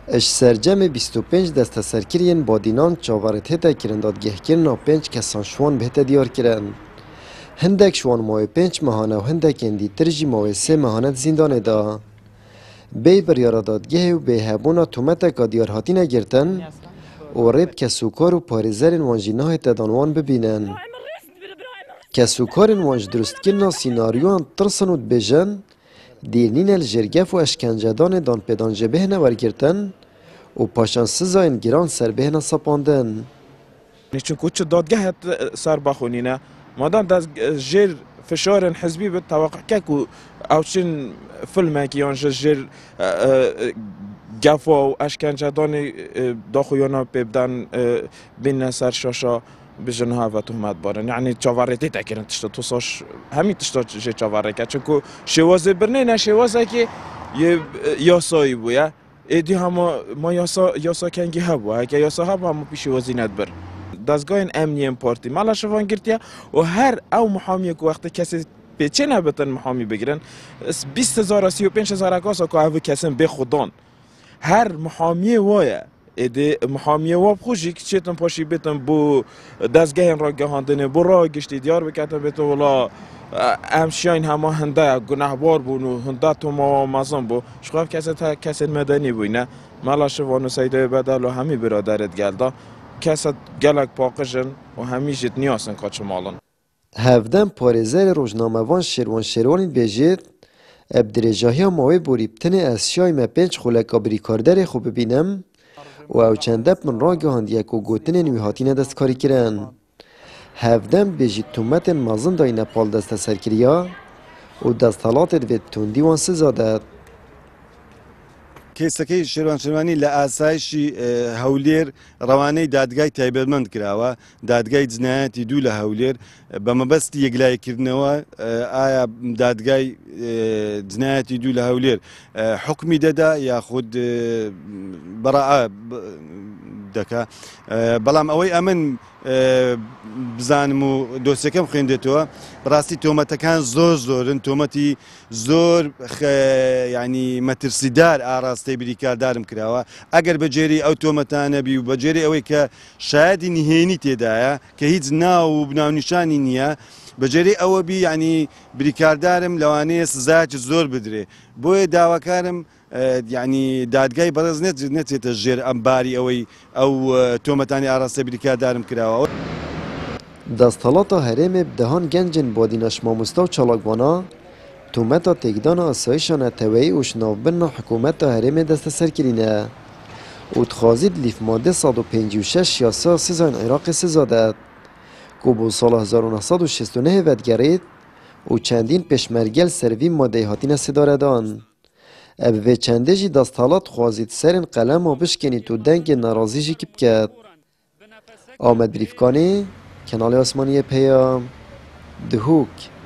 اش سرجم 25 دست سرکرین با دینان چاورت هتا کرن دادگه کرن 5 کسان شوان بهتا دیار کرن. هندک شوان ماه 5 ماهانه و هندک اندی ترجی ماه 3 ماهانه زندان دا. بی بریار دادگه و بی هبونا تومتا که دیار هاتی نگرتن و ریب کسوکار و پارزرین وانجی ناه تدانوان ببینن. کسوکارین وانج درست کرنا سیناریوان ترسن و بجن دیرنین الجرگف و اشکنجدان دان پیدان جبه نورگرتن و پاشان سزاین گران سر بهنا سپاندن. چونکو چه دادگاه سر بخونینه مادام دست جر فشار حزبی به توقع که اوچین فیلم که آنجا جر گفا و اشکنجدان داخویانا ببدن بین سر شاشا بجنها و تهمت بارن یعنی چاورتی تکرن تشتا توساش همین تشتا چه چاوره که چونکو شوازه برنه نه شوازه که یاسایی بویا ایدی ما یاسا کنگی هبو اگه یاسا هبو همو پیش وازی ندبر دستگاه امنیه پارتی مالا شوان گرتیا و هر او محامی که وقت کسی پیچه نبتن محامی بگیرن 20,000 35,000 اکاسا که او کسیم به خودان هر محامی وایه ایده محامی واب خوشی که چیتن پاشی بیتن بو دستگاه را گهاندنه بو را گشتی دیار بکتن بیتن ولا امشاین همه هنده گناهبار بون و هنده تو ما مازن بو شخواب کسی مدنی بوینه مالا شوانو سیده بدل و همی برادرت گلده کسی گلک پاقشن و همیشت نیاسن کاچ مالن هفدن پارزر روزنامه وان شروانی بیجید ابدرجاهی ماوی بوریبتن اسیای ما 5 خلکا بریکاردر خوب ببینم و او چند من را گهاند یک و گوتن نوی هاتین دستکاری کرن. هفدن بیجید تومت مازن دای نپال دست سرکریا و دستالات دوید توندی وان سزادت. کیسەکەی شێروانی لە ئاسایشی هەولێر ڕەوانەی دادگای تایبەتمەند کراوە دادگای جنایەتی دوو لە هەولێر بە مەبەستی یەکلایەکردنەوە ئایا دادگای جنایەتی دوو لە هەولێر حکمی دەدا یاخود بەڕائە دەکا بەڵام ئەوەی ئەمن بزانم و دۆسیەکەم خوێندێتەوە بەڕاستی تۆمەتەکان زۆرن تۆمەتی زۆر ینی مەترسیدار ئاراستەی بریکاردارم کراوە ئەگەر بەجێری ئەو تۆمەتانە بی و بەجێری ئەوەی کە شایەتی نهێنی تێدایە کە هیچ ناو و بناونیشانی نییە بەجێری ئەوە بی ینی بریکاردارم لەوانەیە سزایەکی زۆر بدرێ بۆیە داواکارم یعنی دادگای بەڕێز نەچێتە ژێر ئەمباری ئەوەی ئەو تۆمەتانی ئاراستە بریکاردارم کراوە. دستالات هرم بدهان گنجن با دینش ماموستا و چالاکوانا تومتا تکدان آسایشان توی و شناوبن حکومت هرم دست سرکرینه و تخازید لیف ماده 156 یاسا سزان عراق سزادت که بو سال 1969 ودگرید و چندین پشمرگل سروی ماده هاتین سداردان. اب چنده جی دستالات خوازید سرن قلم و بشکنی تو دنگ نرازی جی کب کرد. آمد بریفکانی کانال آسمانی پیام دهوک